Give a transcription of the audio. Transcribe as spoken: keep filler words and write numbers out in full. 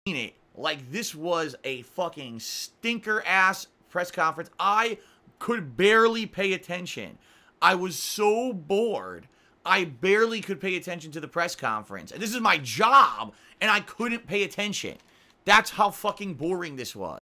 it like this was a fucking stinker-ass press conference. I could barely pay attention. I was so bored. I barely could pay attention to the press conference. And this is my job, and I couldn't pay attention. That's how fucking boring this was.